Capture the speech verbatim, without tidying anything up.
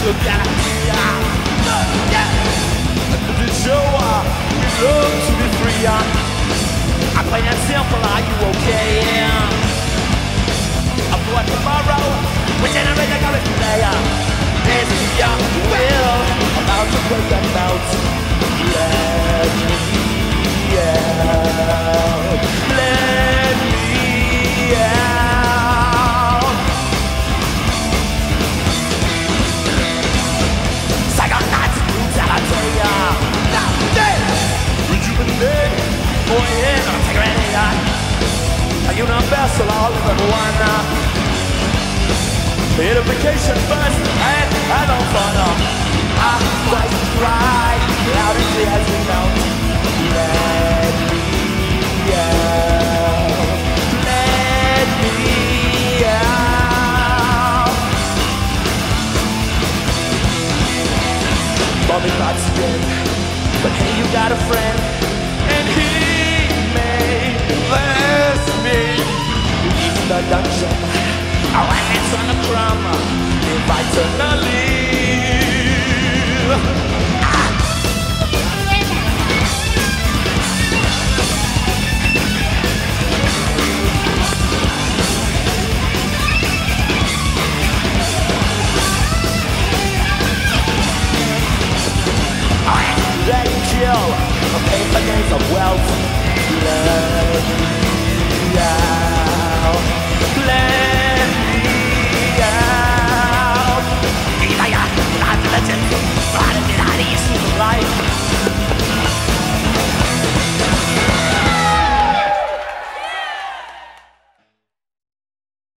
look at me, uh, yeah. Does it show uh, you love to be free? Uh, I play that simple, are you okay? Yeah. I'm for tomorrow, we generate the current player. This is your will, about to break the notes. Let me out, let me out. Psychonauts, brutality, now dead. Rejuvenate, oh yeah, I'm taking it on. A universal, all of it, one. Purification first, and I don't follow. I was right, loud and clear as we know. Let me out, let me out. Bobby Potts dead, but hey, you got a friend, and he may bless me. He's in the dungeon. Our hands on the drum, if I turn the lead. Ah. Let him kill, a paper days of wealth. Let